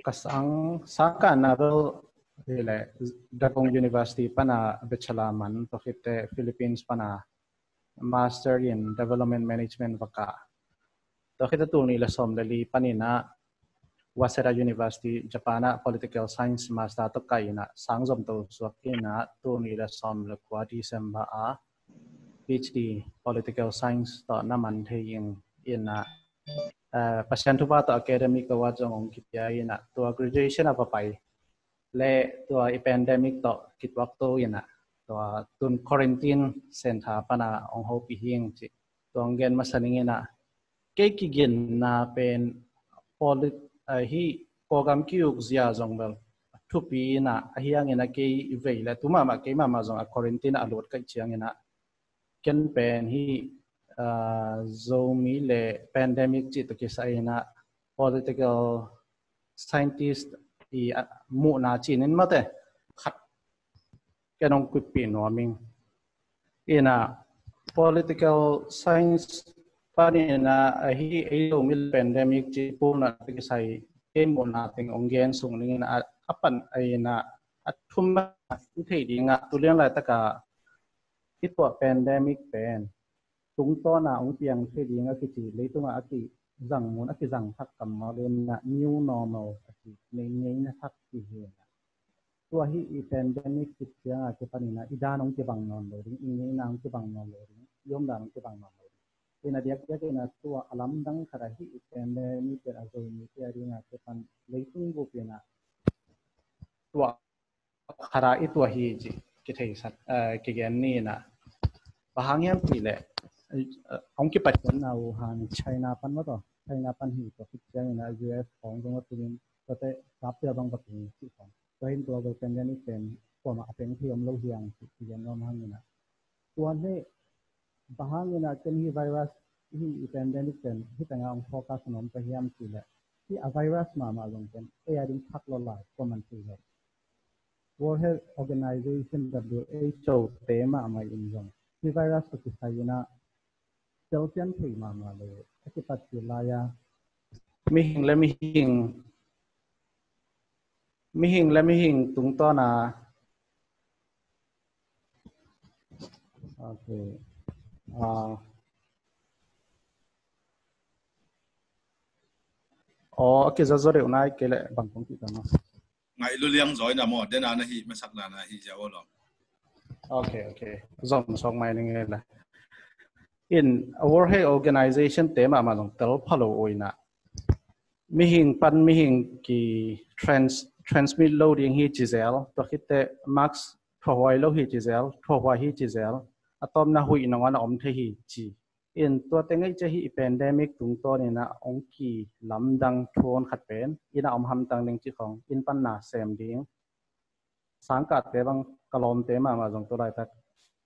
kasang saka navel ile Dapong University pana bachelorman to kite Philippines pana master in development management vaka to kite tu ni la som dali panina Waseda University Japana political science master to kaina sangzom to swakina tu ni la som la kwa December a PhD political science to naman theing ina passion to ba to academic to wa jong kitya ina to graduation apa pai leตัวpandemic ต่อคิดว่าตัวอย่างน่ะตัวตุน quarantine เส้นทางปนาองค์ปีหิงจิตัวเงินมาสนิงน่ะเกี่ยกินน่ะเป็น polit ฮีโปรแกรมคิวเสียจงเบลทุกปีน่ะเฮียงน่ะเกี่ยเวลตัวมาเกี่ยมาจง quarantine อารมณ์กันเชียงน่ะกันเป็นฮีzombie เลย pandemic จิตตัวคิดใส่น่ะ political scientistอีมูนาจีนินมาแต่ขัดแกน้องกุปีนว่ามิงอีน่ะ political science ปานี่น่ะฮีไอ้โรมิล pandemic จีปูน่ะที่ใส่เกมมูนาติงองเกนส่งนี่น่ะอัปปันไอ้น่ะอัดทุ่มอุทัยดีงะตัวเรื่องอะไรตะกะที่ตัว pandemic เป็นตุงต้นน่ะองเตียงที่ดีงะคือจีเลยตัวมาอคิจังมุนอคิจังทักกับมาเรียนน่ะ new normal อคิในนี้นะทักที่เห็นตัวที่อี pandemic ที่เสียงอาจจะปนินะอีด้านองจะบังนอนเลยอีนี้นางจะบังนอนเลยย่อมด้านองจะบังนอนเลยอีน่ะเดียกเดียกน่ะตัวอารมณ์ดังขนาดที่อี pandemic จะอาจจะมีที่อะไรนะจะปันเลยตุ้งบุปผาตัวขนาดอีตัวที่จีกิเทสัตกิเกนนี่นะบางอย่างที่เลยองค์ที่ปัจจุบันเราหันไชน่าปันว่าต่อไชน่าปันหีตัวที่จะนะ US ของตรงนั้นตัวนี้ก็จะรับเรื่องบางประเด็นที่ของก็เห็นตัวเราเป็นยังนี่เป็นตัวมาเป็นที่อมโลหิตที่ยังน้อมหันนี่นะตัวนี้บางอย่างนะเป็นที่ไวรัสที่เป็นยังนี่เป็นที่ต่างองค์โฟกัสน้อมไปยังที่เลยที่ไวรัสมาลงเป็นดิ้งพักลอยก็มันที่เลย World Health Organization WHO เต็มมาอินจงที่ไวรัสที่ใส่นะเจ้าเจ้าที่มาเลยที่ปัจจุบันยามิหิงและมิหิงตุงต้อนะโอเคโอเคจะจดเรื่องไหนเกี่ยวกับบางคนที่กันนะไงรู้เรื่องจอยนะหมดเดี๋ยวนะฮีมาสักนานนะฮีจะว่าหรอโอเคสองไม่นึงเลย In World Health Organization เต็มมาลงตลอดพะโลโอยนะมิหิงปันมิหิงกี transmit loading ฮีจิเซลตัวคิดแต่ max ทั่วไวโลฮีจิเซลทั่วไวฮีจิเซลอะตอมนะหุยนงานอมเทฮีจี In ตัวเต็งไอ้เจฮี pandemic ตุงตัวนี่นะองกีลำดังทวนขัดเป็นอินะอมหำตังเด้งจีของอินปันนาเซมดิ้งสังกัดเตบังกลอมเตมาจงตัวไรตัก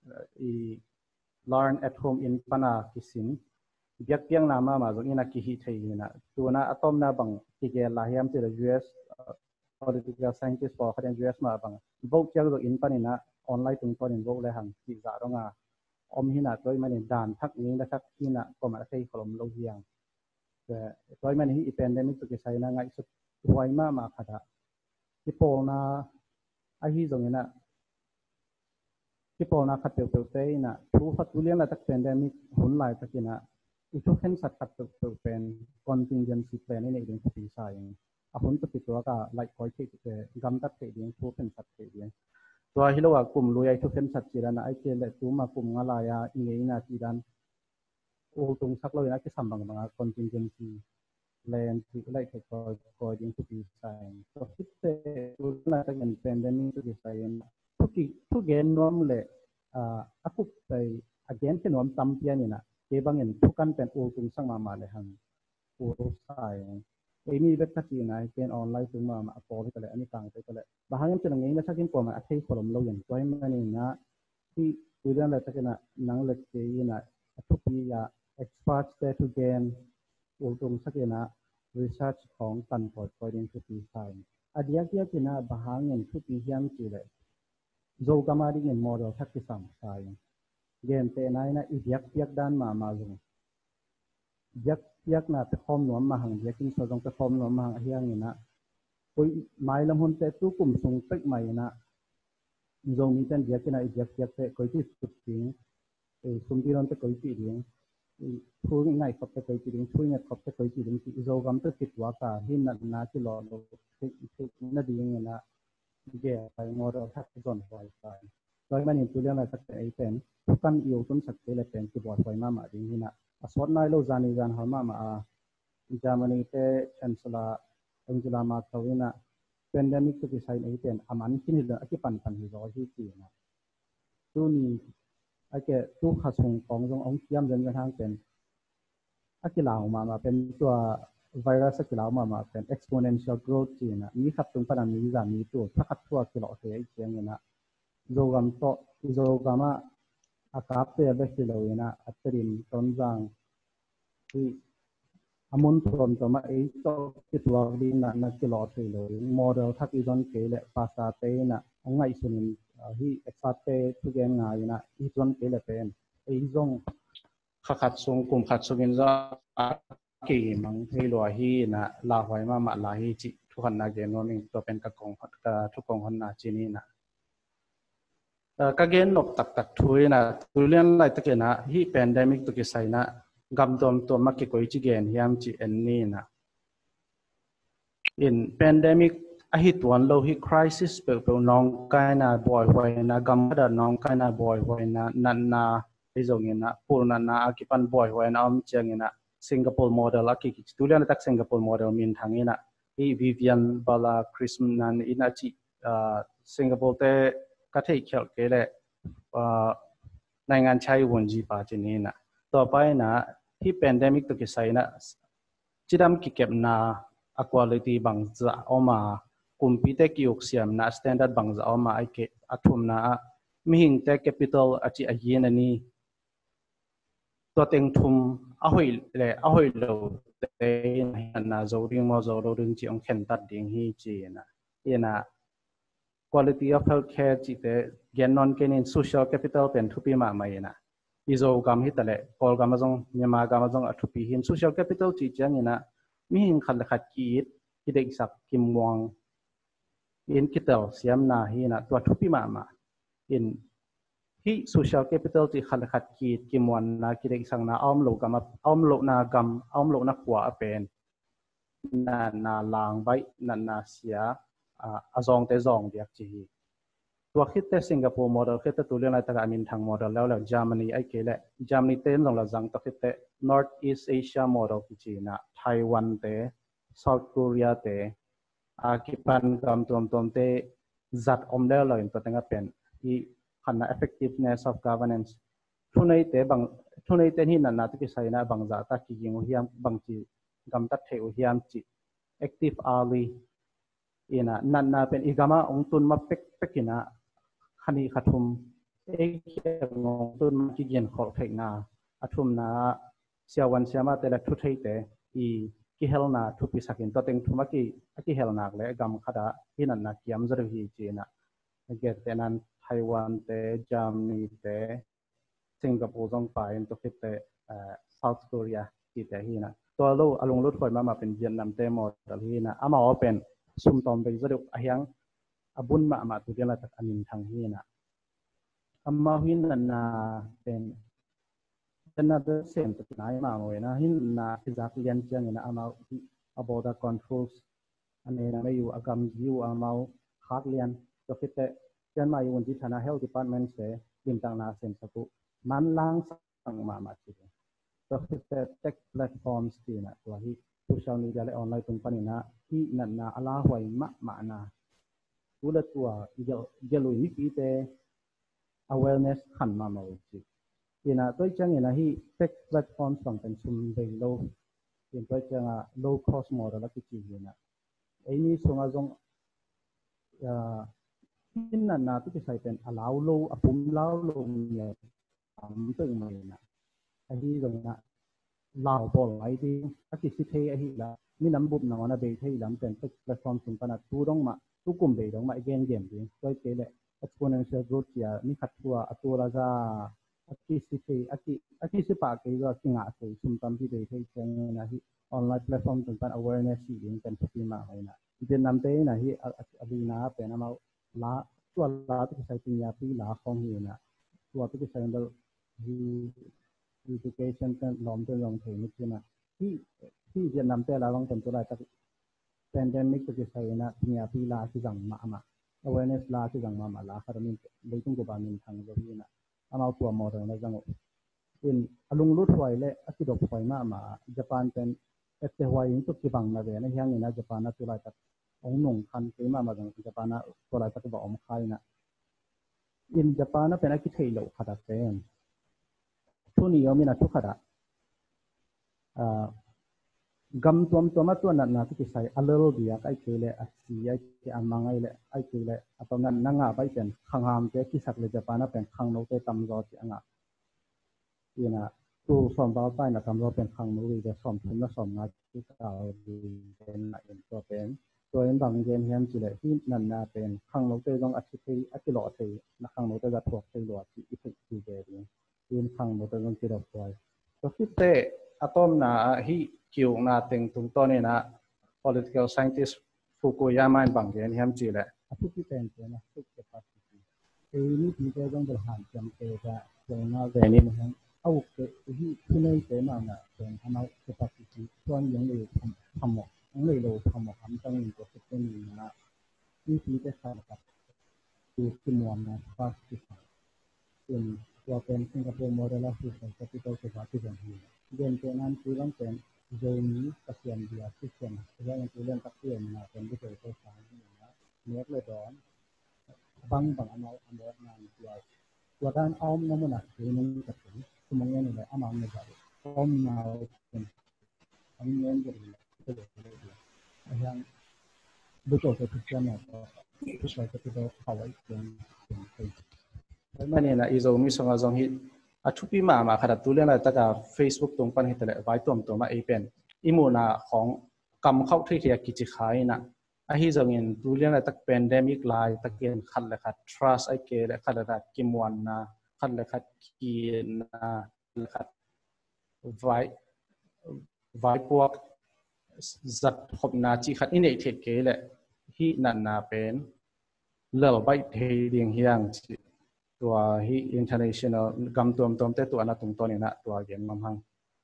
learn at home in pana kisin biak piang nama ma jong ina ki hi thei na tuna atom na bang ki ge la hiam te US political scientist for khan US ma bang bok piang do in panina online tung ton in bok le hang ki za ronga om hina toy mani dan thak ni na thak hina ko ma thei kolom lo hiang te toy mani hi pandemic to ki sai na ngai su huai ma khada ki pol na a hi jong inaที่พอนักขัดเปลวเตยนะทุกขัดทุเรียนอะไรตักเป็นได้มีหุ่นลายตักนะอีทุกเห็นสัตว์ขัดเปลวเป็น contingency plan นี่เองที่ปีศาจอาหุ่นตัวติดตัวก็ไล่คอยที่จะกำจัดเองทุกเห็นสัตว์เองตัวที่เราว่ากลุ่มรวยทุกเห็นสัตว์จีรันไอเจนและตัวมากลุ่มงาลายอิงเองนะจีรันโอ้ตรงสักเราอย่างที่สัมบังบาง contingency plan ที่ไล่คอยเองที่ปีศาจตัวที่ตัวนั้นตักเป็นได้มีที่ปีศาจทุกเกณฑ์น้อมเลยakuไป again ที่น้อมตั้มเพียนี่นะเก็บางเงินทุกกันเป็นอุตุงสังมาเลยหังอุตุสายมีเว็บทักษิณนะเป็นออนไลน์ถึงมาพอที่ก็เลยอันนี้ต่างไปก็เลยบางอย่างจะอย่างนี้นะถ้ากินกว่ามันอาจจะคนเราอย่างตัวมันนี่นะที่ดูเรื่องอะไรสักนะนังเล็กเจนะทุกปีya expert stay to gain อุตุงสักนะ research ของตันพอร์ตคอยเรียนทุกปีใช่อดีตที่นะบางอย่างทุกปียังจีเลยजो कमारी ने मॉडल तक के सामने गेम पे ना इब्यक दान माजूं यक ना पे कॉम नॉम महंग यकिन सजों पे कॉम नॉम महंग हियांग ना koi mai lam hun te tu kum sung pek mai na zong mi ten dia kena dia te koi ti sut ting sum ti ron te koi ti ding thu ngai khop te koi ti ding thu ngai khop te koi ti ding ti zo gam te ti wa ka hin na ti lo lo na ding na ge pai ngor thak zon hoi kai loi man in tu le na sak te pen kan io tun sak te le pen ti bo hoi ma ma ding hina a sot nai lo zani zan ha ma ma a Germany te chancellor Angela Merkel na pandemic to decide ai pen aman kin hi a ki pan pan hi ro hi ti na tu ni a ke tu kha sung kong jong ong kiam jen hang pen a ki lao ma pen tua virus a ki lao ma pen exponential growth ti na mi khat tung pan mi za mi tu khat tua ki lo te ai chen na zo gam to zo gama akap te be ki lo na atrin ton jang ti amun from to ma ei to ki tua di na ki lo thei lo model thak i don ke le pasa te na ngai sunin hi exate tu gen nga ina i don ke le pen ei zong khat sung kum khat sungin za ki mang thei lo hi na la hoi ma la hi chi thu han na gen no ning to pen ka kong ka thu kong hon na chi ni na ka gen nop tak thui na tulian lai ta ke na hi pandemic to ki sai na gam dom to ma ki koi chi gen hiam chi en ni na in pandemic a hi tuan lo hi crisis pe nong kai na boy hoi na gam da nong kai na boy hoi na nan na ei zong ina pur na ki pan boy hoi na am chang ina Singapore model a ki tulian tak Singapore model min thang ina hi Vivian Bala Krisman ina chi Singapore te ka thei khel ke le ในงานใช้วันจีปาจีนี้นะต่อไปนะที่เป็นเดมิกตุกิไซนะจิดำกิเก็บนาอควอลิตี้บางจะออกมาคุมพิเตกิอุกเสียมนะสแตนดาร์ดบางจะออกมาไอเก็บอัตุมนะมีหิงเตแคปิตอลอาจีอายีนันนี่ตัวเต็งทุมอาหอยเลยอาหอยโลเตนะโจริงมอโจริงจีองเข็นตัดดิ่งฮีจีนะเยนะ quality of healthcare จีเตเกนนอนเกนิน social capital เป็นทุปีมาไม่นะอีโจกรรมฮิตเลยพอลกรรมจงเนียมากรรมจงอัทุปีหิน social capital จีเจนี่นะมีหินขัดขัดกีดกิเด็กสักกิมวงอินคิดเอาเสียมนาฮีนะตัวทุปีมาอินที่ social capital จีขัดขัดกีดกิมวันนะกิเด็กสังนาอ้อมโลกรรมอ้อมโลกนากรรมอ้อมโลกนักหัวเป็นนาลางใบนาเสียazong te zong diak chi tua khit te Singapore model khit te tulian lai ta amin thang model la Germany ai ke le Germany te long la jang ta khit te North East Asia model ki chi na Taiwan te South Korea te a ki pan kam tom te zat om le lo in to tenga pen i khana effectiveness of governance thunai te hi na ta ki sai na bang za ta ki ging hiam bang chi gam ta theu hiam chi active early ina nanna pen igama ongtun ma pekina khani khathum ngong tun ki gen khol pheina athum na siawan siama te la thu thei te I ki helna thu pi sakin to teng thuma ki helnak le gam khada hinan na kiam zar hi china ge tenan Taiwan te Germany te Singapore jong pa in to fit te South Korea ki te hina to lo alung lut khoi ma pen Vietnam te model hina ama open sum tom be zaruk ahyang abun ma tu dia la tak anin thang hi na amma hin na pen another same to nai ma moi na hin na exact lian chang na ama about the controls ane na yu agam yu amau khak lian to kite jan ma yu ji thana health department se lim tang na sen saku man lang sang ma chi to kite tech platforms ti na to hi social media le online tung panina hi na ala hoi ma na ula tua gelui ni pi te awareness khan ma mo chi ina toi chang ina hi tech platform sang pen sum be lo in toi chang a low cost model la ki chi ina ei ni sunga jong hin na tu ki sai pen allow lo apum lao lo ne am tu mai na ai jong na lao bol ai di aki si the ai la mi nam bup na ona be thei lam pen tech platform sum pana tu dong ma tu kum be dong ma again game di toi ke le exponential growth ya mi khat tua atura za aki si the aki si pa ke ga singa se sum tam bi be thei chang na hi online platform ตรงกัน awareness ที่ยิงเป็นทุกปีมาให้นะเวียดนามเต้นะที่อดีนาเป็นนะมาลาตัวลาที่ใช้ปัญญาปีลาของเฮียนะตัวที่ใช้แบบ education กันล้อมตัวลงเทนิคนะที่เวียดนามเต้ลาลองเป็นตัวอะไรจาก pandemic ที่ใช้นะปัญญาปีลาที่จังมา awareness ลาที่จังมาลาคาร์มินเลยต้องกูบามินทางเราที่นะเอามาตัว model นะจังin alung lut hoi le akidok hoi ma Japan pen ette hoi in tu kibang na ve na hyang ina Japan na tulai tak ong nong khan ke ma jang Japan na tulai tak ba om khai na in Japan na pen akithei lo khada pen thuni yomi na thu khada gam tom ma tu na tu sai alol dia kai ke le asi ai ke amangai le ai ke le apam na nga bai pen khangam te ki sak le Japan na pen khang no te tam zo ti angaนะตู้สอมเบาใต้นะทำเราเป็นครั้งนู้นจะสอมทุนและสอมงานที่เราดีเป็นหนักเป็นตัวบางเย็นเฮียมจีเลยที่นันนาเป็นครั้งนู้นจะต้องอาทิตย์หลอดทีนะครั้งนู้นจะถูกทีหลอดที่อีกทีเดียวที่ครั้งนู้นจะต้องจีดอกไว้ตัวที่เตะอะตอมนะที่เกี่ยวนาเต็งตรงต้นนี่นะ political scientist ฟุกุยามาบางเย็นเฮียมจีเลยอาทิตย์ที่เป็นนะทุกเรื่องนี่ที่จะต้องบริหารจัดการเรื่องงานเรื่องนี้นะเอาที่ในเต็มนะเป็นทำเอาสภาพที่ส่วนยังเลยทำหมดทำตั้งตัวเป็นนะนี่ที่จะสร้างกับตัวที่มวลนะภาพที่เป็นตัวเป็นสิงคโปร์โมเดลที่เป็นที่ตัวสภาพที่เป็นเดินเป็นนั้นคือต้องเป็นโซนนี้ตะเกียงเดียวที่เป็นเรื่องตัวเรื่องตะเกียงนะเป็นที่ตัวสร้างนะเนื้อเลยร้อนบางอันเอาอันเดียวนั่นเดียวตัวด้านอ้อมน้ำมันหนักคือมันจะถึงsemuanya nilai aman negara. Om mau yang yang betul keputusannya itu saya ketika awal yang mana na izo mi songa zong hit atupi ma khada tulen la taka Facebook ตรงปันฮิตเลยไว้ตัวมาเป็นอิมูนาของกำเข้าที่ที่กิจขายนะอาฮิจงเงินตุเลียนตัก pandemic ลายตะเกียนขัดเลยค่ะ trust ไอเกลขัดเลยค่ะกิมวันนะขัดเลยค่ะกีนะขัดไว้พวกจัดขบนาจีขัดอินเอเทเกลเลยที่นั่นนาเป็นเล่าใบเทียงเฮียงตัวที่ international กำตัวแต่ตัวนั้นตรงตัวนี้นะตัวเย็นมั่งหั่ง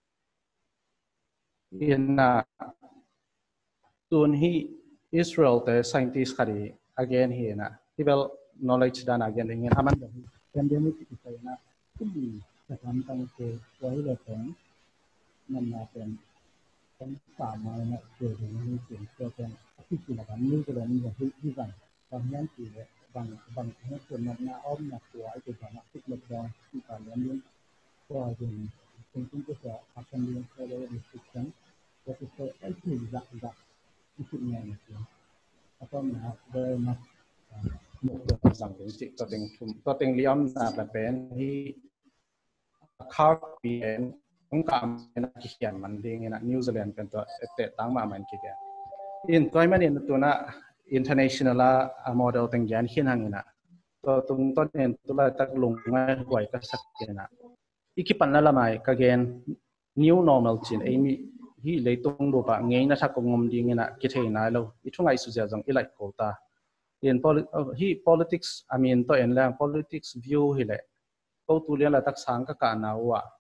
อินน่ะตัวที่ Israel แต่ scientist คดี again เฮียนะที่เป็น knowledge ด้าน again เงี้ยอามันแบบpandemic ที่ใช่นะที่จะทำตั้งแต่ไว้เลยเป็นนั่นนะเป็นสามมาเนี่ยเกิดในเสียงเป็นที่สุดแล้วนี่ก็เลยมีอย่างที่สั่งตอนนี้คือบางให้ส่วนนั้นอ้อมหนักตัวไอ้ตัวนั้นที่เล็กน้อยที่การเลี้ยงก็เป็นก็จะอาการเลี้ยงก็เลยมีสิทธิ์ก็จะไอ้ที่จักที่สุดเนี่ยatau nak bermak mukul sang tinggiตัวเต็งเลี้ยมนาเป็นที่ข้าวปีเอ็นองค์การนักเขียนมันดีเงี้ยนิวซีแลนด์เป็นตัวเตะตั้งมามันกี่เดียอินตัวมันอินตัวน่ะ international model เต็งยันเขียนหางนะตัวตรงต้นเองตัวละตักลงง่ายกว่าก็สักเดียนะอีกปันนั่นละไม่ก็เกณฑ์ new normal จริงไอ้มีที่เลยตรงดูปะเงี้ยนะถ้ากงมดีเงี้ยนะคิดเห็นนะเราอีช่วงไอ้สุดยอดจังอีไลค์โคตาอินที่ politics I mean ตัวเองแล้ว politics view ที่เลยตัวตัวเรียนละตักสังกักการเอาว่า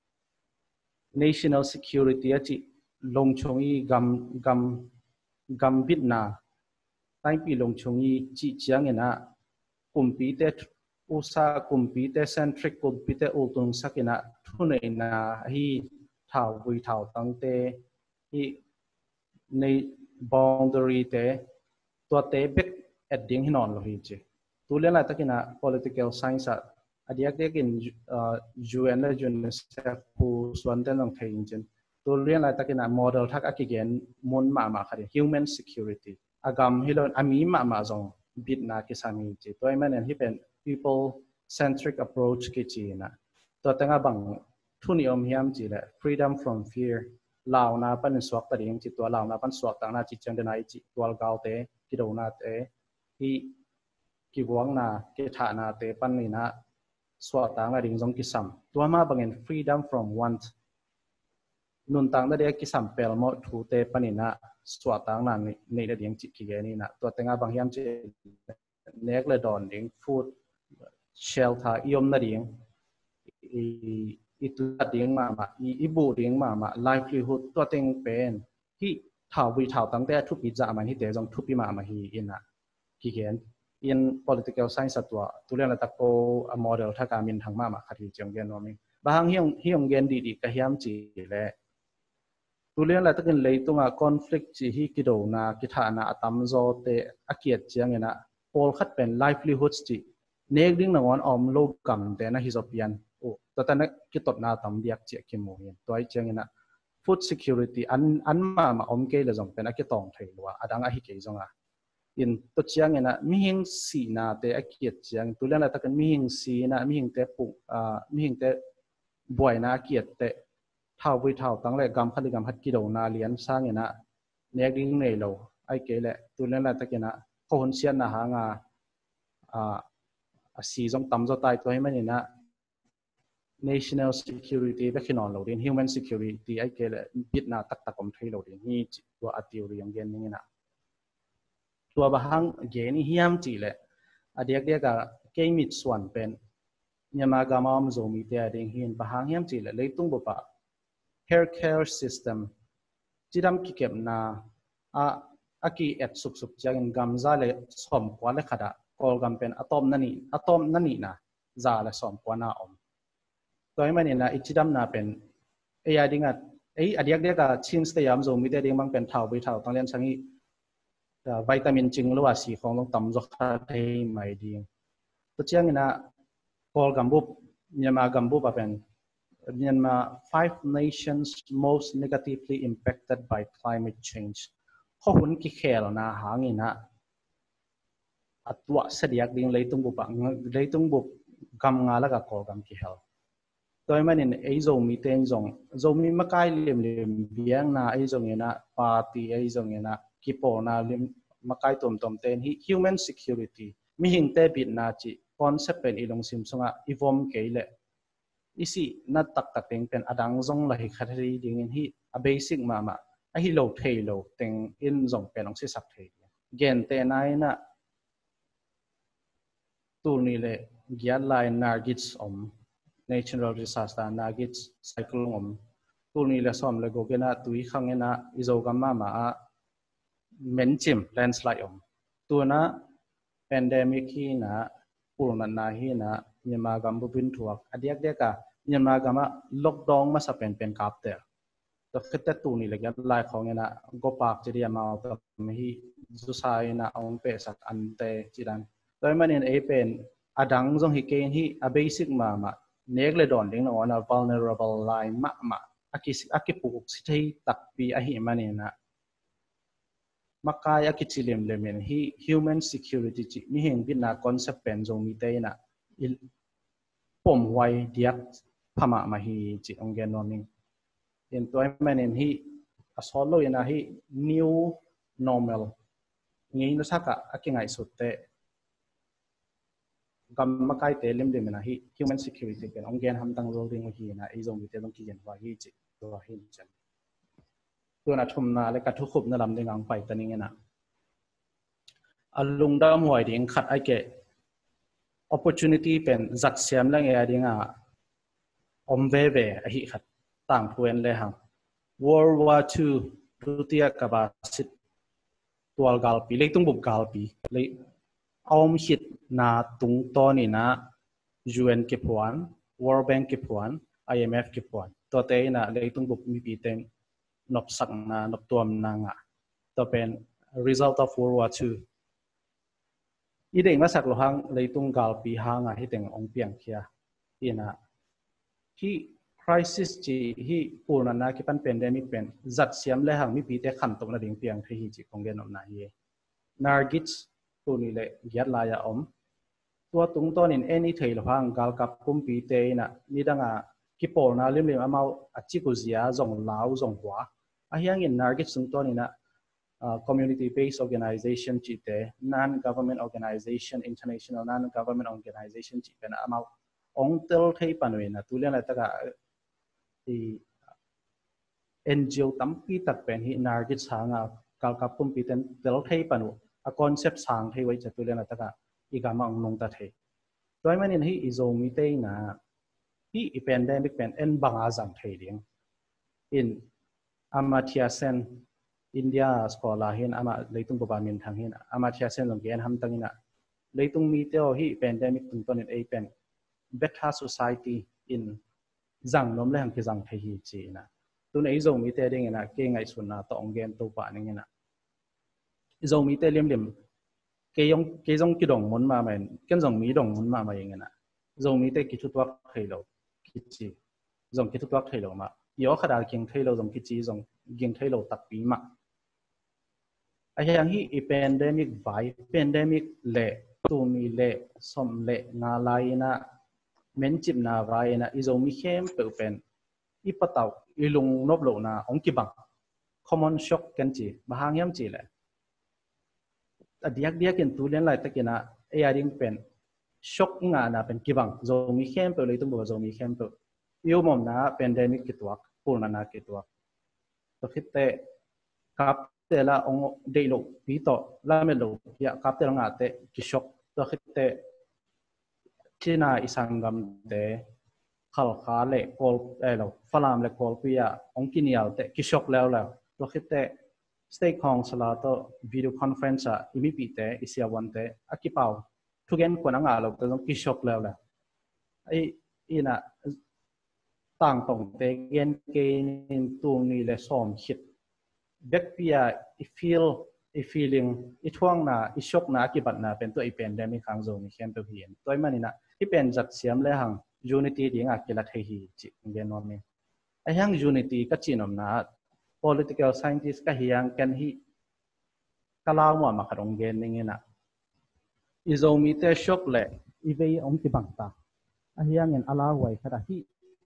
national security อาจิลงชงอีกำบิดนาตั้งปีลงชงอีจีเจียงเงี้ยนะกลุ่มปีเตอุตสาหกลุ่มปีเต centric กลุ่มปีเตอุตุงสักเงี้ยนะทุนเองนะที่ท่าววิท่าวตั้งแต่ที่ใน boundary เตตัวเตเบ็กเอ็ดดิ้งให้นอนเลยจีตัวเรื่องอะไรตั้งแต่ political science อดีตเด็กกินUN และ UNICEF ผู้ส่วนเด่นของไทยจริงตัวเรื่องอะไรตั้งแต่ model ทักอากิเกนมุนมาค่ะ human security อากรรมที่เราอามีมาจงบิดนาคิสามีจีตัวมันเนี่ยที่เป็น people centric approach กิจีนะตัวตั้งแต่บางทุนยอมเฮียมจีเลย freedom from fear ลาวนาปันสวกตัดยังจีตัวลาวนาปันสวกต่างนาจีจังเดนไอจีตัวเกาเตกิโดนาเตที่กิวงนาเกฐานาเตปันนี่นะสวกต่างนาดิ่งจงกิสัมตัวมาบางเงิน freedom from want นุนตังนั่นเดียกิสัมเปลโมทูเตปนินะสวดตังนั่นนี่เดียงจิกิเกนี่นะตัวเต็งอาบางยามเจเนกเลดอนเดียงฟูดเชลทาอิยมนั่นเดียงอีตัวเดียงมาอีบูเดียงมาไลฟ์ลีฮูดตัวเต็งเป็นที่ท่าวิท่าตั้งแต่ทุบปีจ่ามันที่เดียงทุบปีมาฮีอินนะกิเกนอิน political science ตัวเรื่องละตะโกโมเดลถ้าการมินทางมาขัดที่เจียงเกนว่ามิบางฮิยงเกนดีก็ฮิยามจีเลยตัวเรื่องละตะกันเลยตรงconflict จีฮีกิโดนากิธานาอัตมโซเตอเกียรเจียงเงินะพอลขัดเป็น livelihoods จีเนกดิ้งนงอนอมโลกัมเตนะฮิซอเปียนโอ้ตัวแต่นั้นกิตดนาตมเดียกเจียกิโมเห็นตัวไอเจียงเงินะ food security อันมาอมเกลจงเป็นอกิตองไทยว่าอดังอหิเกจงอินตัวเจียงเงินะมีหิงสีนาเตอเกียรเจียงตัวเรื่องละตะกันมีหิงสีนะมีหิงเตปุมีหิงเตบ่อยนาเกียรเตท่าวิท่าตั้งแต่กำพัดกำพัดกิโดนาเลียนสร้างเนาะเนกดิ้งเนโลไอเกลตัวนั้นแหละตะกี้นะคนเชียนนะหางสีจงตั้มจงตายตัวให้มันนะ national security ไปขนอนเราเรียน human security ไอเกลบิดนาตักตะกมไทยเราเรียนนี่ตัวอัติวเรียงเกนนี่นะตัวบางเกนี่ฮิมจีเลยอเดียกก็เกมิดส่วนเป็นเนี่ยมากามามโจมีเตียเรียงหินบางฮิมจีเลยตุ้งบุปผาhair care system จีดำกิเก็บนาอากีเอ็ดสุกจังกำซาเลสอมกว่าเลขดากอลกำเป็นอะตอมนั่นนี่นะซาเลสอมกว่านาอมตัวนี้มันนะอิจีดำนาเป็นไอ้ยาดิ้งไอ้อดียกเดียก็ชินสเตียมโจมีเตียดิ้งบางเป็นเท่าไปเท่าตั้งเรียนช่างนี้วิตามินจริงหรือว่าสีของลงต่ำจกให้ไม่ดีตัวเชียงนะกอลกำบุบเนี่ยมากำบุบเป็นMyanmar 5 nations most negatively impacted by climate change ข้อหุ่นกิเคลนะหางินะอัตวะเสียกดิ่งเลยตุ้งบุบเลยตุ้งบุบกำงาแล้วก็กอลกำกิเคลตัวมันเนี่ยไอ้โจมีเต็งโจมีมาไกลเลี่ยมเบียงนะไอ้โจเนี่ยนะปาร์ตี้ไอ้โจเนี่ยนะกิปโอนะเลี่ยมมาไกลตุ่มเต็งที่ human security มีหิงเตบิดนาจีคอนเซปต์เป็นอีลงซิมซงะอีวอมเกลเลยอีสินัดตักเต็งเป็นอดังจงเลยขัดที่ดิ่งที่a basic มาไอ้โลเทโลเต็งอินจงเป็นองค์สักเทเกนเตนายนะตัวนี้เลยเกียร์ไลน์นาร์กิสnatural disaster นาร์กิสไซคลอนตัวนี้เลยซ้อมเลยก็เกนะตุยขังเงนะอิโซกัมมาเมนจิมแลนสไลด์ตัวนะ pandemic ที่นะปูนันนาที่นะยังมากำบุบินถั่วอดียกเด็กอะยังมากำมาล็อกดาวน์มาสับเป็นกับเตอร์ตัวคิดแต่ตัวนี้เลยก็ไล่ของเงี้ยนะก็ปากจะเรียมาเอาตัวมีจุดสายนะเอาไปสักอันเตจิดันตัวมันเนี่ยเป็นอดังจงฮิเกนที่a basic มาเนกเลยโดนเด้งนะว่า vulnerable line มาอากิปุกสิที่ตักปีอาหิมันเนี่ยนะมักกายกิจเลี้ยมเนที่ human security จีมีเห็นบินนะคอนเซปต์เป็นจงมีเตยนะผมไว้เดียกพม่ามาฮีจีองเกนนอมิงเห็นตัวมันเห็นที่อสอลโลยนะที่ new normal งี้นะสักอะกิไงสุดเตะกำมักกายเตเลี้ยมนะที่ human security เป็นองเกนทำตั้งโรลิงฮีนะไอจงมีเตต้องกินว่าฮีจีตัวฮีจันตัวนัดชมนาและกัดทุกขุบนลำเดงังไปตอนนี้นะอลุงดาวหวยดิ้งขัดไอเกะ opportunity เป็นจัดเสียมแล้วไงดิ้งอมเวเวอหิขัดต่างพวนเลยฮัง World War II ดูเตียกับบาสิตตัวกาลปีเลยต้องบุกกาลปีเลยอมหิดนาตุงตอนี่นะ UN เก็บพวน World Bank เก็บพวน IMF เก็บพวนตัวเตยนะเลยต้องบุกมีปีเต็งนบสังนานบตัวมนางตัวเป็น result of World War II อีเด็กมาสักโลหังเลยตุงกาลปีหางที่เต็งองเปียงเคียที่นะที่ crisis จีที่ปูนันนะที่เป็น pandemic เป็นจัดเสียมเลยหังมีปีเตขันตกนาดิ่งเปียงที่จีของเกนอมนาย Nargis ตัวนี้เลยยัดลายตัวตุงต้นin any ที่โลหังกาลกับกุมปีเตนะมีดังกิปอลนะเรื่องเอาอจิกุเซียจงลาวจงหัวอย่างin Nargis ตุงต้นนี่นะcommunity based organization จีเต non government organization international non government organization จีเป็นเอาองเตลที่ปนเวนะตัวเรื่องอะไรต่าง NGO ตั้มปีตักเป็นหินาร์กิสางากาลกับปุ่มปีเต็นเดลเทย์ปนุa concept สางเทไว้จะตุเรียนตะกะอีกามังนงตัดเทโดยมันนี่อิโซมิเตนะที่อีเป็นเดมิกเป็นเอ็นบังอาจังเทเดียงอินอามาเทียเซนอินเดียสกอลาเห็นอามาเลยตุงกบามินทางเห็นอามาเทียเซนลงเกนทำตั้งนะเลยตุงมีเตอฮีเป็นเดมิกตุงต้นเอเป็น better society in จังน้อมเลยหังคือจังเทฮีจีนะตัวนี้อิโซมิเตเดียงนะเก่งไงสุนนะต่องเกนตัวป่านี่นะอิโซมิเตเลียมเลียมเกยงกิดงมุนมาเหมือนกันจงมีดงมุนมาอย่างเงี้ยนะจงมีแต่กิจวัตรเทโลกิจีจงกิจวัตรเทโลมาย่อขนาดเก่งเทโลจงกิจีจงเก่งเทโลตักปีมาไอ้ยังฮีอีเป็นเดมิกไวเป็นเดมิกเละตัวมีเละสมเละนาลายนะเมนจิบนาไวนะอีจงมีเข้มเปิดเป็นอีปะเตาอีลุงนบโลนะองกิบัง common shock กันจีบางอย่างจีเลยdia kan tulen lai takina airing pen shock nga na pen kibang zomi khem pe leitung bo zomi khem pe yo mom na pandemic kitwak purna na kitwak to khitte kap te la ong deilo pi to la me lo ya kap te nga te ki shock to khitte china isangam te khal kha le kol lo falam le kol pia ong kinial te ki shock law la to khitte State Council to video conference imipite isia wante akipau tugen kona nga lo to kishok lawla ai ina tang tong te gen ken tu ni le som hit bekpia I feeling I thuang na I shock na akibat na pen to I pandemic hang zo ni khem to hien toy manina I pen jat siam le hang unity ding akila the hi chi ngen no me ai hang unity ka chinom na political scientist ka hiyang kan hi kalaw mo makarong gen ningina izomi te shock le ibe ong ti bangta a hiyang en alawai kada hi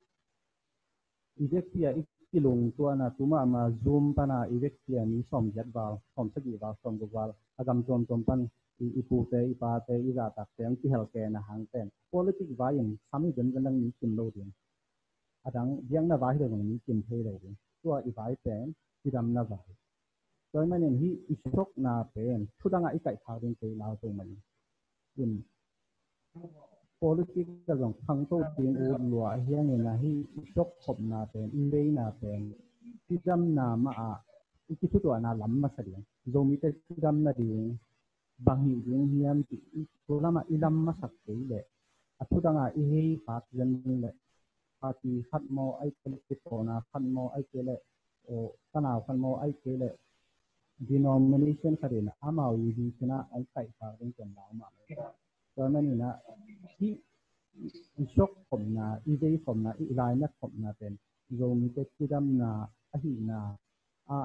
ivektia ikilung tuana tuma ma zoom pana ivektia ni som jatwal som sagi wal som gwal agam tom pan ipu te ipa te ira tak te ang ti helke na hang ten politics ba yin sami gan gan ni kim lo din adang yang na ba hi dong ni kim thei lo din tua ibai pen tiram na vai toy manen hi isok na pen thudanga ikai tharing te lao to mani in politics ka jong phang to tin u lua hiang na hi isok khop na pen inbe na pen tiram na ma a ikisu to na lam ma sari zomi te tiram na ding bangi ding hiam ti tulama ilam ma sak te le athudanga I hei pat jan le pati khat mo ai ke to na khat mo ai ke le o kana khat mo ai ke le denomination kharina ama wi china ai kai pa ring ken law ma to na ni na hi shock khom na I dei khom na I lai na khom na pen zomi te tiram na a hi na a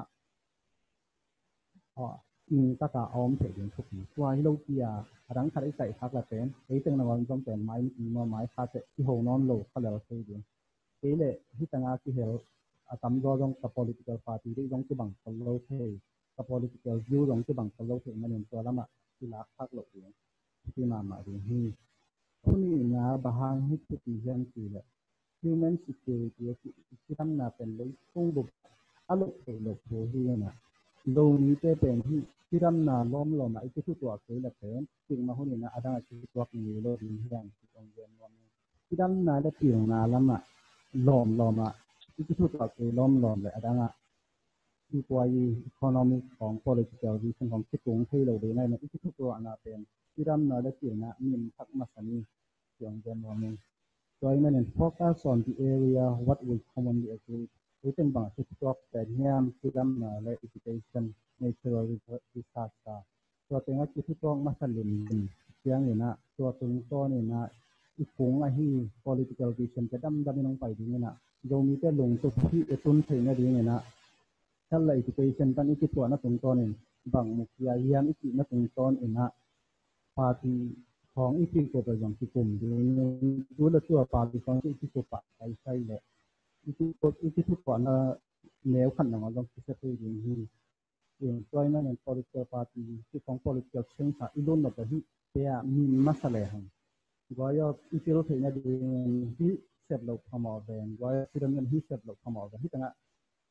in kaka om te din thuki tua hi lo kia arang khari kai thak la pen ei teng na wan jom pen mai ma mai kha te I ho non lo khala se din ele hi tanga ki hel atam do jong ka political party ri jong ki bang lo the ka political view jong ki bang lo the manen to lama ki la khak lo din ki ma ri hi kuni na bahang hi citizen ki le human security ki tam na pen lo tung bu alo the lo ho hi na lo ni te pen hi tiram na lom na I tu to ke la pen ting ma huni na ada ki to ni lo din hian ki ong yen no tiram na le pi na lama lom itu tu tak lom le adanga equality economic ของ political vision ของที่กรุงเทพเราได้ในitu tu ana pen tiram na le ti na min thak ma sani yong den wa me so I mean focus on the area what we commonly agree within ba to talk that hiam tiram na le education natural disaster so tenga ki tu tong ma salim yang ina so tung to ni na ikung a hi political vision ka dam nong pai ding na zomi te lung to hi etun theina ding na thalla education tan iki to na tung ton in bang mukhia hian iki na tung ton ina party khong iki ko pe jong ki kum ding du la tua party khong iki ko pa kai sai le iki to na neu khan na jong ki se pe ding hi in toyman and political party ki khong political change sa ilon na hi pe a min masale hang goyo ipil theina ding hi set lo phamo ben goyo tiram hi set lo phamo hi tanga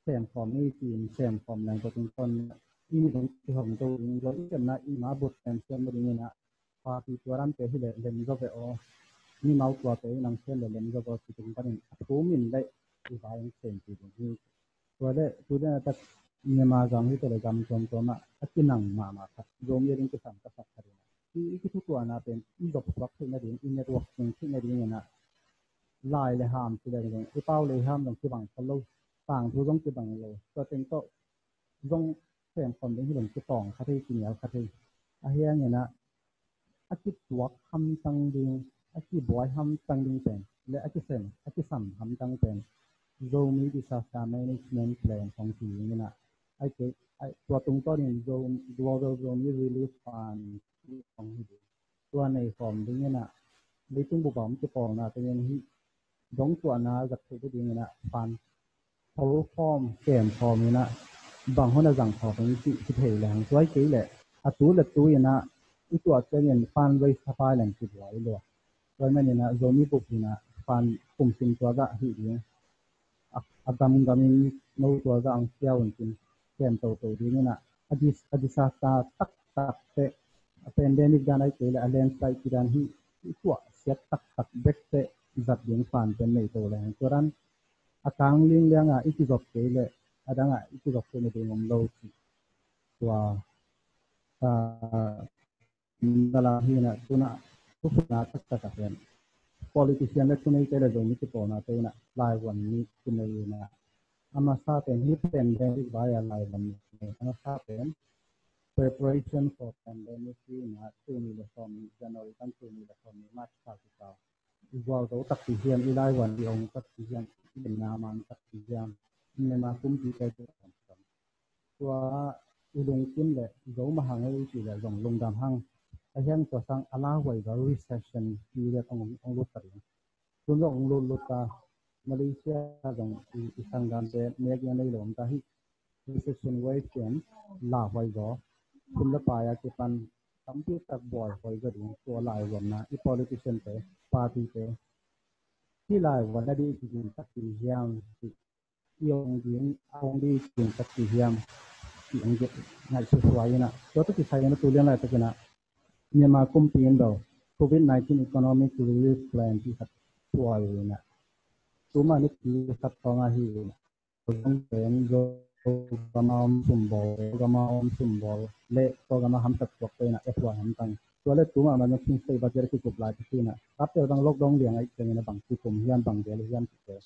xem form ni team xem form lang ko tung kon ini dong ki hom to lo ken na I ma bot xem ring na pa pi tuaran te hi le lem zo ve o ni mau tua te nang chen le lem zo ko ki tung kan tu min le I ba yang xem ti ni tua le tu le ta ni ma gam hi te le gam chom to ma akinang ma khat zom ye ring ki sam ka sak khari na ki tu tua na pen I dop swak thi na ring in network thi na ring na lai le ham ti le ring I pau le ham dong ki bang loต่างทุกต้องจะบังเลยก็เป็นก็ต้องแข่งคนเป็นที่หนึ่งจะต่องคัดที่กินแล้วคัดที่อาเฮียเนี่ยนะอาชีพตัวทำตังดิงอาชีพบอยทำตังดิงเป็นและอาชีพเซนอาชีพสัมทำตังเป็นโดมีดิซาสตาร์แมネจเมนต์แพลนของทีเนี่ยนะไอ้ตัวตรงต้นเนี่ยโดมีรีลิฟฟันของทีตัวในฟอร์มดิเนี่ยนะในตุ้งบุบผมจะปองนะแต่ยังที่ดงตัวนะจากที่ดิเนี่ยนะฟันเขาฟอร์มเกมฟอร์มนี่นะบางคนจะสั่งขอเป็นที่เทแรงสวยจีเลยตัวเล็กตัวนี่นะอีตัวเจนี่ฟันไว้สบายแรงจิตไหวเลยโดยไม่เนี่ยนะโซนี่ปุ๊บนี่นะฟันปุ่มสิงตัวจะหิวอาดำนู้ตัวจะอังเสียวจริงเกมโตดีนี่นะอดีตศาสตร์ตักเตะเป็นเดนิกด้านไอ้เกลือเลนส์ไปที่ด้านที่ตัวเสียตักเบ็กเตะจัดยิงฟันเป็นไม่โตแรงตัวนั้นอาการเลี้ยงอีกจบเกลืออาดังอีกจบเกลือในงมโลกีตัวนั่นแหละที่นะตัวน่ะทุกนาตักเป็น politician และตัวนี้แต่ละโดยมีตัวน่ะตัวน่ะรายวันนี้ตัวนี้นะอามาซาเป็นฮิตเป็นเดนิกไว้อะไรวันนี้อามาซาเป็น preparation for pandemic นะตัวนี้เลยfrom January ตั้งตัวนี้เลยfrom March 30ว่าเราตักที่เฮียนอีไลวันที่องค์ตักที่เฮียนเป็นนามันตักที่เฮียนในมาคุ้มที่ใจตัวตัวอุดมขึ้นเลยเรามาหาเงินที่เลยลงดำห้างไอ้เฮียนตัวสร้างอะไรไว้ก็ recession ที่เรียกองลุตรีตัวเราองลุตามาเลเซียตรงอีสังกัดเเมียกันในหลวงตาที่ recession ไว้เขียนลาไว้ก็คุณละปายาเก็บปันทำที่ตักบ่อยไว้ก็ดีตัวหลายวันนะอี politician เตะปาร์ตี้เตะที่หลายวันได้จริงตักที่เฮียนที่องค์ยิงองค์ดีจริงตักที่เฮียนที่องค์เก็บงานสวยๆนะตัวที่ใช้ในตัวเรื่องอะไรตัวนั้นเนี่ยมาคุมปีนเรา COVID-19 economic relief plan ที่ขัดตัวอยู่นะตัวมันนี่คือขัดของอะไรนะต้องเป็นกำมาสุ่มบอลเละตัวกำมาทำตัดตัวเป็นนะF1ทำตั้งตัวเล็กตัวมันยังใช้บัตรที่กบลายที่นะรับเจอต้องลกดองเลี้ยงไอ้เจ้าเนี่ยบางที่ผมเฮียนบางเดียวเฮียนที่เจอ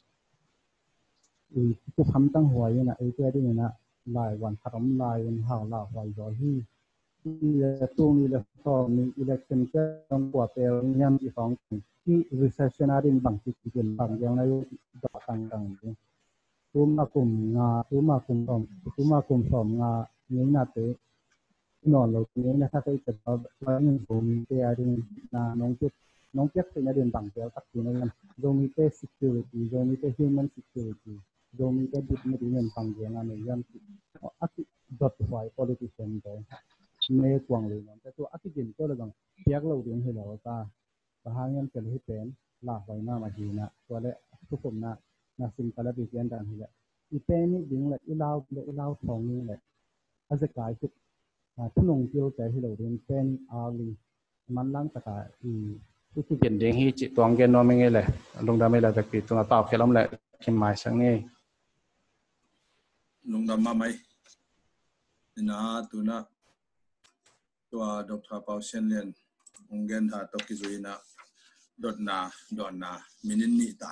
ที่ทำตั้งหัวเนี่ยนะไอ้เจ้าที่เนี่ยนะลายวันขนมลายวันห่าวลาหอยจอยที่ตัวนี้เลยตอนนี้ election ก็ต้องปวดเปรี้ยวยังที่สองที่ recessionary บางที่เป็นบางอย่างในดอกต่างๆตัวมาคุมงาตัวมาคุมสมงาเงี้ยน่าเตะนอนเราเงี้ยนะถ้าใครจะเอาเงินผมเตียดินาน้องเก็บเป็นเรื่องบางเดียวตักที่นั่นโดมีแต่ security โดมีแต่ human security โดมีแต่ดิบไม่ได้เงินบางอย่างอะไรอย่างที่อาทิตย์ดอทไฟ politician เลยไม่กวางเลยนะแต่ตัวอาทิตย์เดียวก็เลยบางเพียกเราเรียนให้เราตาประหารเงินเกิดให้เป็นหลากหลายมากมาทีนะตัวเล็กทุกคนนะสิ่งที่เราไปเรียนกันที่แหละอีเป็นนี่ดิ้งเลยอีเล่าทองนี่แหละอาจจะกลายเป็นทุนงเกี่ยวใจให้เราเรียนเป็นอาลีมันล้างตะการทุกที่เกิดดิ้งให้จิตตัวเงินน้อยไม่เงี้ยเลยลงดำไม่เลยแต่ปีตัวเต่าแค่ล้มแหละเข้มหมายสังเงี้ยลงดำมาไหมนะตัวน่ะตัวดร.เปาเชนเลียนองเกนหาตกิจุยนะดอทนามินินิตา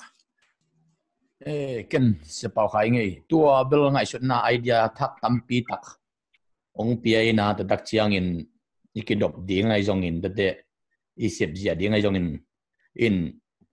กันจะเป่าขายไงตัวเบลง่ายสุดนะไอเดียทักตั้มปีตักองปีไอนะแต่ดักเชียงอินนี่กินดอกดีไงจงอินแต่เดอีเสียบเสียดีไงจงอิน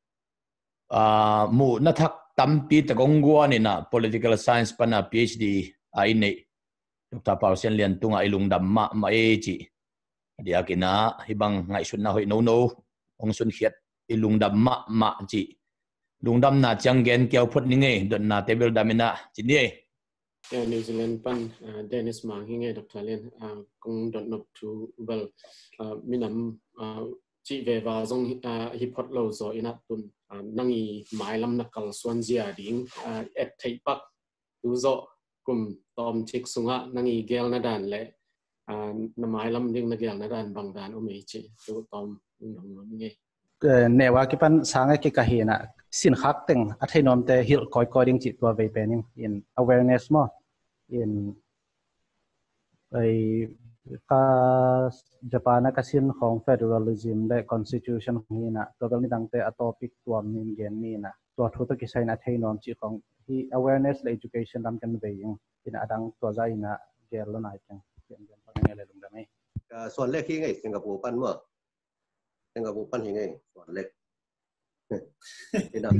มูนักทักตั้มปีตะกงกัวนี่นะ political science ปนะ PhD ไอเนี่ยดร.เปาเซนเลียนตุงไอลุงดำมาเอจีเดียกินะฮิบังง่ายสุดนะหอยโนองสุนเขียดไอลุงดำมาจีลุงดำน่าจังเกนเกี่ยวพุทธนี่ไงดนน่าเทเบิลดามินะจินนี่นิวซีแลนด์ปันเดนิสมาฮิงไงดร.เลียนคงดนนบทูเบลมินำจีเววาจงฮิปฮอตโลโซอินัดตุนนั่งอีหมายลำนักกลส่วนเจียดิ้งเอ็ดไทปักดูโซกลุ่มตอมชิกสุงะนังอีเกลนาดันและนำไม้ลำดึงนักเกลนาดันบางดานอุเมจิตัวตอมน้องๆนี่เนี่ยว่ากี่ปันสางไอ้กี่กะเห็นอ่ะสินค้าเต็งอัธยนอมแต่ฮิลคอยดิ้งจิตตัวไปเป็นยัง in awareness มั้ง in ไอ้ก็ญี่ปุ่นนักสินของ federalism และ constitution นี่นะตัวนี้ตั้งแต่ topic ตัวมีเกณฑ์นี่นะตัวทุกตัวกิจการอัธยนอมจิตของที่ awareness และ education ทำกันไปยังที่นั่นตัวใจนะเกลล์น่าจะเกี่ยงกันพังเงี้ยเลยลุงได้ไหมส่วนเล็กที่ไงสิงคโปร์ปั้นเมื่อสิงคโปร์ปั้นยังไงส่วนเล็กที่นั่น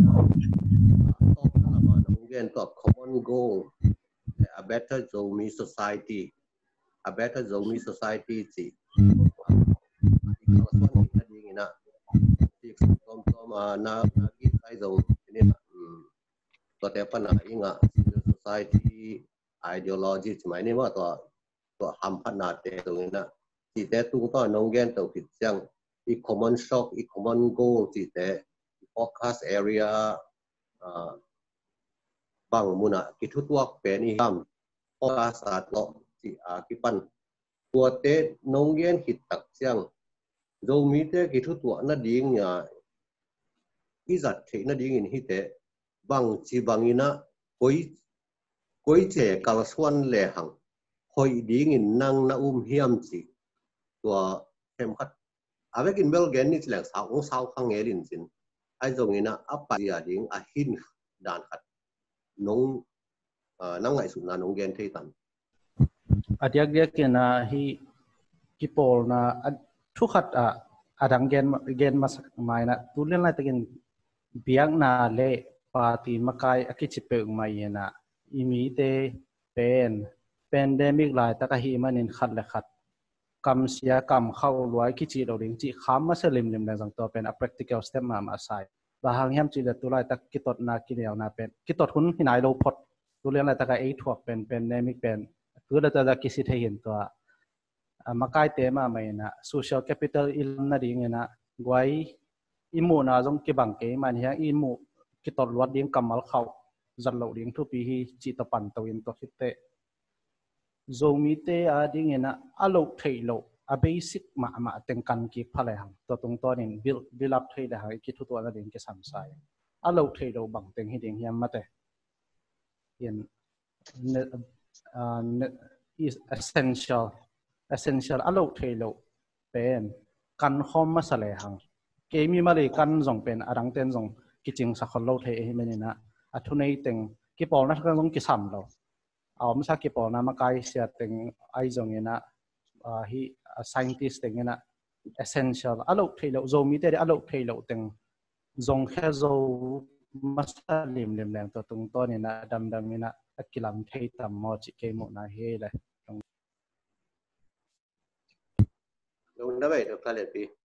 ต้องมาน้องเรียนกับ common goal a better Zomi society a better Zomi society สิส่วนที่ดีนะที่ต้องมานาคิดไอ้ตรงนี้นะตัวแต่ปัญหาอีกอ่ะ society ideology ใช่ไหมนี่ว่าตัวทำพัฒนาตรงนี้นะที่แต่ตุ้งต้อนน้องเรียนตัวคิดจังอีก common shock อีก common goal ที่แต่ focus area บางมุนะคิดทุกตัวเป็นอีกคำ focus สัตว์ละที่คิดปันตัวแต่น้องเรียนคิดตักจังเรามีแต่คิดทุกตัวนั่นดีเนี่ยอีจัดที่นั่นดีนี่ที่แต่บางที่บางอีน่ะคุยเจกัลส่วนเลี้ยงคอยดีงินนั่งน่าเฮียมสิตัวเข้มขัดอาเวกินเบลเกนนี่แหละสาวข้างเงลินสินไอ้ตรงนี้นะอัปปะยาดิ้งหินด่านขัดน้องนั่งไงสุดนะน้องเกนที่ตันเดียกนะฮิปโปนะทุกขัดดังเกนมาสักไม่นะตัวเรื่องอะไรตะกินเบียงนาเล่ปาร์ตี้มาไกอากิจิเปงไม่นะอิมิเตเป็นเดมิกหลายตะกะฮีมันนินขัดเลยขัดกำเสียกำเข้ารวยกิจิเราดิ้งจิข้ามมาเสลิมแรงสังตัวเป็น practical step มาใส่บางแห่งจีเด็ดตัวไรตะกิตดนากิเดียวนาเป็นกิตดหุ่นที่ไหนเราพดตัวเรื่องอะไรตะกะถ่วงเป็นเดมิกเป็นคือเราจะกิสิทธิ์เห็นตัวมาไกเตมาไม่นะ social capital อิลนาดิ้งนะไว้อิมูนะจงกิบังเกมันเฮียอิมูกิตดลวดดิ้งกำมัลเข้าจันเราดิ้งทุกปีจิตปันตัวอินตัวคิดเตZomi te ading ina alok thailo a basic ma tengkan ki phale hang to tung to nin build up thaile ha ki thu to na ding ke samsai alok thailo bang teng hi ding hiam mate yen is essential alok thailo pen kan khom ma sale hang ke mi ma le kan jong pen arang ten jong ki ching sa khol lo the hi menina a thunei teng ki pol na kan jong ki sam loเอาไม่ใช่กี่ปอนะมาไกลเสียถึงไอ้ตรงนี้นะฮีscientist ถึงนี้นะ essential อารมณ์ที่เราโจมีแต่อารมณ์ที่เราถึงจงแค่โจมาสลิมแรงตัวตรงตัวนี้นะดำนี้นะกิลัมเทตัมมอจิเกมุนะเฮเลยลงได้ไหมเดี๋ยวคลาเลปี